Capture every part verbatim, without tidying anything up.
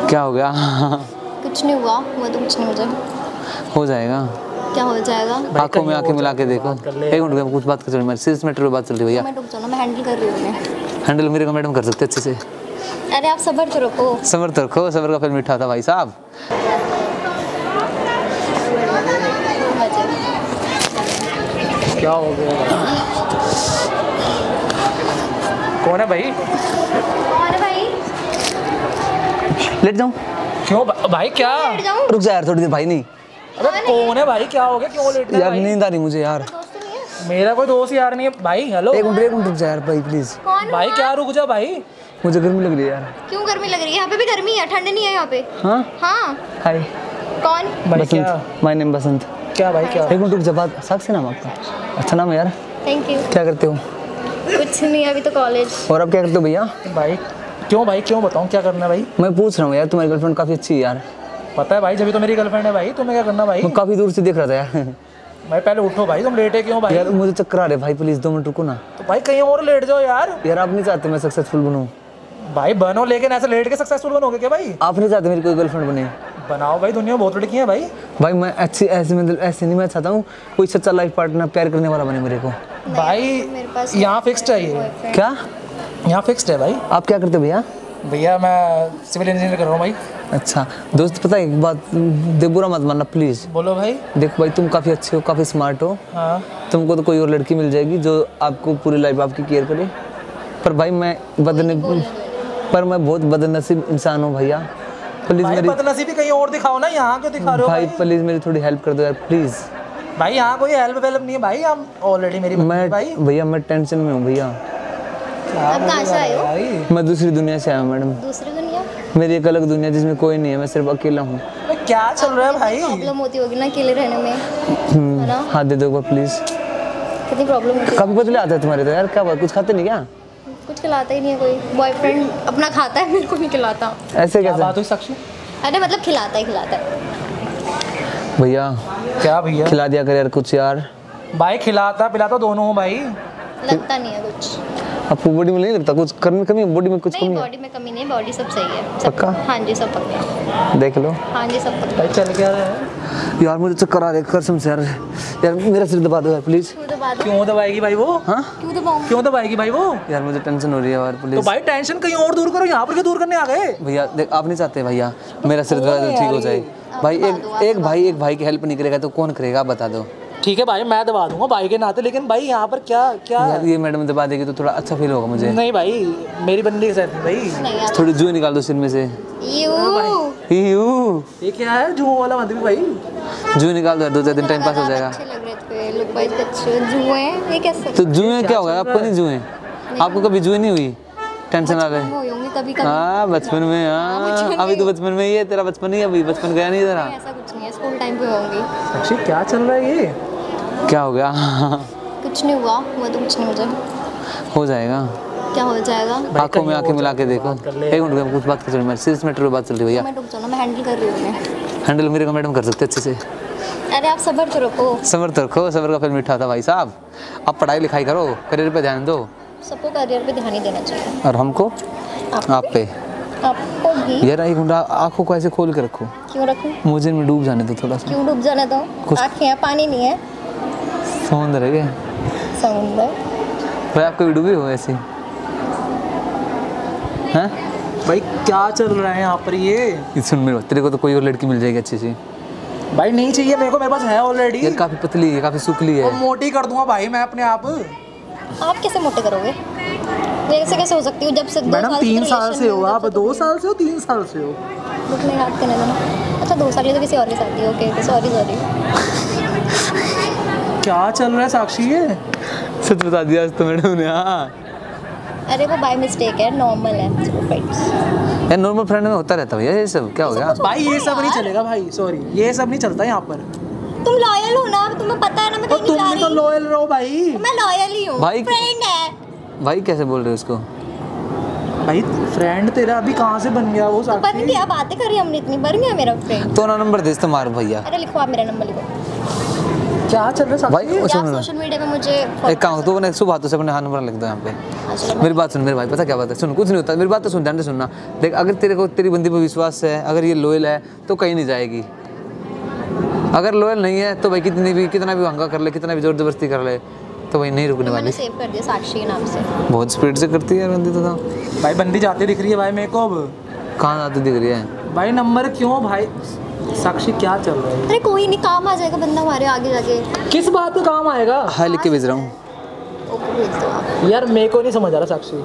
क्या हो गया? कुछ नहीं हुआ, हुआ तो कुछ नहीं मुझे। हो जाएगा। क्या हो जाएगा? आंखों में आंखें मिला के देखो। एक मिनट में कुछ बात कर, मेरी सीरियस मैटर पे बात चल रही है भैया। मैं रुक जाओ ना, मैं हैंडल कर रही हूँ। हैंडल मेरे को मैडम कर सकते अच्छे से। अरे आप सब्र तो रखो। सब्र तो रखो, सब्र का फल मीठा था भाई साहब। क्या हो गया? कौन है भाई? कौन है भाई? लेट जाऊं? क्यों भाई क्या? लेट जाऊं? रुक जा यार थोड़ी देर भाई। नहीं अबे कौन है भाई? क्या हो गया? क्यों लेट यार नींद आ रही मुझे यार। मेरा कोई दोस्त यार नहीं है भाई। हेलो एक मिनट एक मिनट रुक जा यार भाई प्लीज। कौन भाई? क्या रुक जा भाई? मुझे गर्मी लग रही है यार। क्यों गर्मी लग रही है? यहाँ पे भी गर्मी है, ठंड नहीं है यहाँ पे। हाँ हाँ। हाय कौन? भाई क्या? Basant, my name Basant. क्या भाई क्या? एक मिनट रुक जा, बात साक्षी नाम आपका? अच्छा नाम है यार। Thank you. क्या करते हो? कुछ नहीं, अभी तो कॉलेज। और अब क्या करते हो भैया? भाई क्यों भाई क्यों बताऊँ क्या करना है भाई? मैं पूछ रहा हूँ यार, तुम्हारी गर्लफ्रेंड काफी अच्छी है यार। पता है भाई, जब तो मेरी गर्लफ्रेंड है भाई। तुम्हें क्या करना भाई? मैं काफी दूर से देख रहा था यार। भाई पहले उठो भाई, तुम लेटे क्यों भाई? यार मुझे चक्कर आ रहे भाई, प्लीज दो मिनट रुको ना। तो भाई कहीं और लेट जाओ यार। यार आप नहीं चाहते मैं सक्सेसफुल बनूं? भाई बनो, लेकिन ऐसे लेट के सक्सेसफुल बनोगे क्या भाई? आप नहीं चाहते मेरी कोई गर्लफ्रेंड बने? बनाओ भाई, दुनिया में बहुत लड़की है भाई। भाई मैं अच्छी ऐसे मतलब ऐसे नहीं, मैं चाहता हूँ कोई सच्चा लाइफ पार्टनर प्यार करने वाला बने मेरे को। भाई मेरे पास यहाँ फिक्स्ड है ये। क्या? यहाँ फिक्स्ड है भाई। आप क्या करते हो भैया? भैया मैं सिविल इंजीनियर कर रहा हूँ भाई। अच्छा दोस्त, पता है एक बात, दे बुरा मत मानना प्लीज। बोलो भाई। देखो भाई तुम काफ़ी अच्छे हो, काफ़ी स्मार्ट हो। हाँ तुमको तो कोई और लड़की मिल जाएगी जो आपको पूरी लाइफ आपकी केयर करे। पर भाई मैं बदन पर मैं बहुत बदनसीब इंसान हूँ भैया। प्लीज भाई मेरी बदनसीबी कहीं और दिखाओ ना, यहाँ क्यों दिखा रहे हो भाई? भाई? प्लीज मेरी थोड़ी हेल्प कर दो यार प्लीज। भाई यहाँ कोई हेल्प वेल्प नहीं है भाई, हम ऑलरेडी मेरी मैं भाई। भैया मैं टेंशन में हूँ भैया। आप कहाँ से आए हो? भाई मैं दूसरी दुनिया से आया हूँ मैडम। दूसरी दुनिया? मेरी एक अलग दुनिया जिसमें कोई नहीं है, मैं सिर्फ अकेला हूँ। भाई क्या चल रहा है भाई? प्रॉब्लम होती होगी ना अकेले रहने में, है ना? हाथ दे दो प्लीज। कितनी प्रॉब्लम होती है? कब बदले आता है तुम्हारे तो यार? क्या बात, कुछ खाते नहीं क्या? कुछ खिलाता ही नहीं है कोई। बॉयफ्रेंड अपना खाता है, मेरे को नहीं खिलाता। ऐसे क्या कैसे बात हुई साक्षी? अरे मतलब खिलाता ही खिलाता है। भैया? क्या भैया? खिला दिया कर यार कुछ यार। भाई खिलाता पिलाता दोनों हूँ भाई। लगता नहीं है कुछ। आपको बॉडी में नहीं लगता कुछ कमी? कमी बॉडी में कुछ नहीं, कमी है? बॉडी में कमी नहीं है, बॉडी सब सही है। सब पक्का? हाँ जी सब पक्का। देख लो हाँ जी सब पक्का। भाई चल क्या रहा है यार, मुझे चक्कर आ रहे हैं कसम से यार। यार मेरा सिर दबा दो यार प्लीज। क्यों दबा दूं? क्यों दबाएगी भाई वो? हाँ क्यों दबाऊं? क्यों दबाएगी भाई वो? यार मुझे टेंशन हो रही है यार तो प्लीज। भाई टेंशन कहीं और दूर करो, यहाँ पर क्यों दूर करने आ गए? भैया देख, आप नहीं चाहते भैया मेरा सिर दर्द ठीक हो जाए? भाई एक एक भाई एक भाई की हेल्प नहीं करेगा तो कौन करेगा, आप बता दो। ठीक है भाई, मैं दबा दूंगा भाई के नाते, लेकिन भाई यहाँ पर क्या क्या? यार ये मैडम दबा देगी तो थोड़ा अच्छा फील होगा मुझे। नहीं भाई, मेरी बंदी के साथ भाई। नहीं यार। थोड़ी जुए निकाल दो सिर में से। यू यू ये क्या है जुओं वाला बंदी भाई? जुए निकाल दो यार, दो चार दिन टाइम पास हो जाएगा। अच्छे लग रहे थे, लुक वाइज अच्छे। जुए ये कैसे? तो जुए क्या होगा? आपको नहीं जुए? आपको कभी जुए नहीं हुई? टेंशन आ रहे हो होंगे कभी कभी। हाँ बचपन में। हाँ अभी तो बचपन में ही है, तेरा बचपन ही अभी बचपन गया नहीं तेरा। ऐसा कुछ नहीं है, स्कूल टाइम पे होंगी। साक्षी क्या चल रहा है ये? क्या हो गया? कुछ नहीं हुआ, हुआ तो कुछ नहीं मुझे। हो जाएगा। क्या हो जाएगा? आंखों में आंखें मिला के देखो। एक मिनट में कुछ बात कर, मेरी सीरियस मैटर पे बात चल रही है भैया। मैं रुक जाओ ना, मैं हैंडल कर रही हूँ। हैंडल मेरे को मैडम कर सकते अच्छे से। अरे आप सब्र तो रखो। सब्र तो रखो, सब्र का फल मीठा था भाई साहब। आप पढ़ाई लिखाई करो, करियर पे ध्यान दो। सबको करियर पे ध्यान ही देना चाहिए। और हमको आप पे। आपको भी। यार एक घंटा आंखों को ऐसे खोल के रखो। क्यों रखूं? मुझे में डूब जाने दो थोड़ा सा। क्यों डूब जाने दो? कुछ- आँखें हैं, पानी नहीं है। समुंदर है क्या? समुंदर। भाई आप कभी डूबे हो ऐसे? हैं? भाई क्या चल रहा है यहाँ पर ये? सुन मेरे, तेरे को तो कोई और लड़की मिल जाएगी अच्छी सी। भाई नहीं चाहिए मेरे को, मेरे पास है ऑलरेडी। यार काफी पतली है, काफी सुखली और है। मोटी कर दूंगा भाई मैं अपने आप। आप कैसे मोटे करोगे? ऐसे कैसे हो सकती हूँ जब से दो मैडम साल तीन से साल relation से हो में आप? जब से दो तुम- साल से हो? तीन साल से हो? रुक नहीं याद करने देना। अच्छा दो साल ये तो किसी और के साथ ही। Okay sorry sorry. क्या चल रहा है साक्षी ये? सच बता दिया आज तो मैडम ने। हाँ अरे वो बाय मिस्टेक है, नॉर्मल है। चलो फ्रेंड्स। यार नॉर्मल फ्रेंड में होता रहता है भैया ये सब। क्या हो गया? भाई ये सब नहीं चलेगा भाई, सॉरी ये सब नहीं चलता यहाँ पर। तुम लॉयल हो ना, तुम्हें पता है ना मैं और कहीं तुम नहीं जा भी तो रही। लॉयल रहो भाई। मैं लॉयल ही हूँ। भाई- फ्रेंड है। भाई कैसे बोल रहे हो उसको? भाई फ्रेंड तेरा अभी कहाँ से बन गया वो बन साक्षी? गया, बातें करी हमने इतनी, बन गया मेरा फ्रेंड। तो ना नंबर दे तो मार भैया। अरे लिखो आप मेरा नंबर लिखो। क्या चल रहा है भाई साक्षी? ओ, या सुन सोशल मीडिया पे मुझे एक काम तू अपने सुबह हाथों से अपने हाथ नंबर लिख दो यहाँ पे। मेरी बात सुन मेरे भाई, पता क्या बात है, सुन कुछ नहीं होता, मेरी बात तो सुन, ध्यान से सुनना। देख अगर तेरे को तेरी बंदी पर विश्वास है, अगर ये लॉयल है तो कहीं नहीं जाएगी। अगर लॉयल नहीं है तो भाई कितनी भी कितना भी हंगा कर ले, कितना भी जोर जबरदस्ती कर ले, तो भाई नहीं रुकने वाली। मैंने सेव कर दिया साक्षी के नाम से। बहुत स्पीड से करती है बंदी तो। भाई बंदी जाती दिख रही है भाई मेरे को अब। कहाँ जाती दिख रही है भाई नंबर क्यों भाई? साक्षी क्या चल रहा है? अरे कोई नहीं, काम आ जाएगा बंदा हमारे आगे जाके। किस बात पे काम आएगा? हाय लिख के भेज रहा हूँ। ओके भेज दो आप। यार मेरे को नहीं समझ आ रहा साक्षी।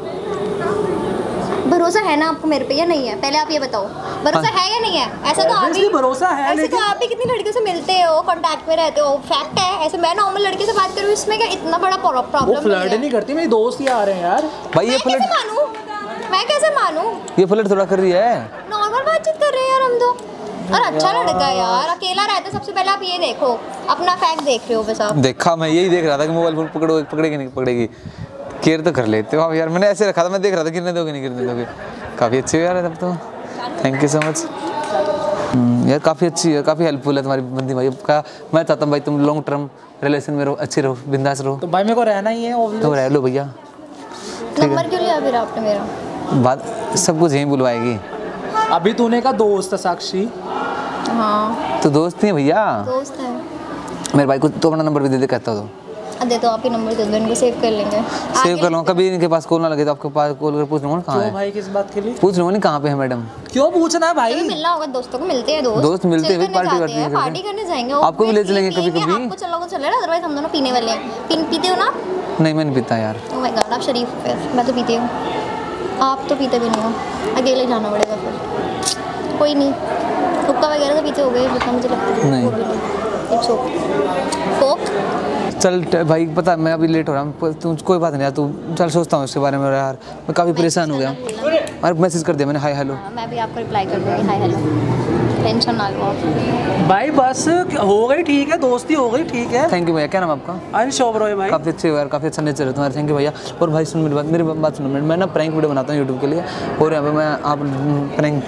भरोसा है ना आपको मेरे पे या नहीं है? पहले आप ये बताओ, भरोसा है या नहीं है? ऐसा तो आप Obviously भी भरोसा है, ऐसे लेकिन तो आप भी कितनी लड़कियों से मिलते हो, कांटेक्ट में रहते हो, फैक्ट है। ऐसे मैं नॉर्मल लड़के से बात करूँ, इसमें क्या इतना बड़ा वो प्रॉब्लम फ्लर्ट नहीं करती, मेरे दोस्त ही आ रहे हैं यार। भाई ये मैं कैसे फ्लर्ट मानूं? मैं कैसे मानूं? ये फ्लर्ट थोड़ा कर रही है। नॉर्मल बातचीत कर रहे हैं यार हम तो। और अच्छा लड़का है यार, अकेला रहता है। सबसे पहले आप ये देखो, अपना फैक्ट देख रहे हो बस आप। देखा, मैं यही देख रहा था कि मोबाइल फोन पकड़ो पकड़ेगी नहीं पकड़ेगी। केयर तो कर लेते हो आप यार, मैंने ऐसे रखा था, मैं देख रहा था गिरने दोगे नहीं गिरने दोगे। काफ़ी अच्छी हो यार तब तो, थैंक यू सो मच यार, काफ़ी अच्छी है, काफ़ी हेल्पफुल है तुम्हारी बंदी भाई का। मैं चाहता हूँ भाई तुम लॉन्ग टर्म रिलेशन में रहो, अच्छे रहो, बिंदास रहो। तो भाई मेरे को रहना ही है obvious। तो रह लो भैया। नंबर क्यों लिया फिर आपने मेरा? बात सब कुछ यहीं बुलवाएगी। अभी तूने का दोस्त है साक्षी। हाँ तो दोस्त ही है भैया दोस्त है। मेरे भाई को, तो अपना नंबर भी दे दे कहता हो तो अब दे दो, आप ही नंबर दे दो, इनको सेव कर लेंगे। सेव कर लूँगा, कभी इनके पास कॉल ना लगे तो आपके पास कॉल कर पूछ लूँगा कहाँ क्यों है। भाई किस बात के लिए? पूछ लूँगा नहीं कहाँ पे है मैडम। क्यों पूछना है भाई? कभी मिलना होगा दोस्तों को, मिलते हैं दोस्त दोस्त मिलते chill हैं, करने पार्टी जाते करते हैं, हैं, पार्टी करने जाएंगे। आपको भी ले चलेंगे पियेंगे, कभी-कभी। आपको चलो चले ना, अदरवाइज हम दोनों पीने वाले हैं। पी, पीते हो ना? नहीं मैं नहीं पीता यार। ओह माय गॉड, आप शरीफ हो फिर। मैं तो पीती हूँ, आप तो पीते भी नहीं हो। अकेले जाना पड़ेगा फिर। कोई नहीं, हुक्का वगैरह तो पीते हो गए जितना मुझे लगता है। नहीं। वो भी नहीं। It's okay. कोक? चल ट- भाई पता है मैं अभी लेट हो रहा हूँ, तू कोई बात नहीं यार, तू चल सोचता हूँ इसके बारे में यार, मैं काफ़ी परेशान हो गया हूँ। और मैसेज कर दिया मैंने, हाय हेलो। हाँ, मैं भी आपको रिप्लाई कर दूँगी, हाय हेलो। टेंशन ना लो आप। भाई बस हो गई ठीक है, दोस्ती हो गई ठीक है। थैंक यू भैया, क्या नाम है आपका? अंश ओबरॉय भाई। काफ़ी अच्छे हो यार, काफ़ी अच्छा नेचर है तुम्हारा, थैंक यू भैया। और भाई सुन मेरी बात, मेरी बात सुनो, मैं मैं ना प्रैंक वीडियो बनाता हूँ यूट्यूब के लिए, और यहाँ पे मैं आप प्रैंक।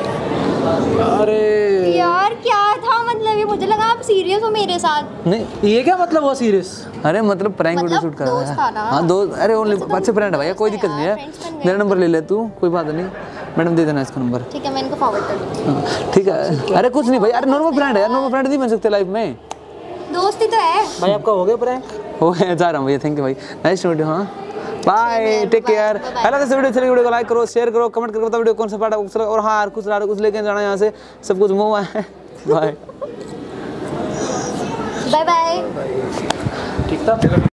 अरे यार क्या था मतलब? ये मुझे लगा आप सीरियस हो मेरे साथ। नहीं ये क्या मतलब हुआ सीरियस? अरे मतलब प्रैंक वीडियो मतलब शूट कर रहा दोस्त था ना? है। हाँ दोस्त, अरे ओनली अच्छे फ्रेंड है भैया, कोई दोस्त दिक्कत है नहीं यार, है। friends बन गए। मेरा नंबर ले ले तू, कोई बात नहीं, मैडम दे देना इसका नंबर। ठीक है, मैं इनको फॉरवर्ड कर दूँगी। हाँ, ठीक है। अरे कुछ नहीं भाई, अरे नॉर्मल फ्रेंड है यार, नॉर्मल फ्रेंड नहीं बन सकते लाइफ में। दोस्ती तो है। भाई आपका हो गया प्रैंक? हो गया, जा रहा हूँ भैया, थैंक यू भाई, नाइस टू मीट यू। हाँ बाय, टेक केयर। हेलो, तो वीडियो चली, वीडियो को लाइक करो, शेयर करो, कमेंट करके बताओ वीडियो कौन सा पार्ट है। और हाँ यार कुछ कुछ लेके जाना यहाँ से, सब कुछ मुँह है। Bye bye bye. ठीक था।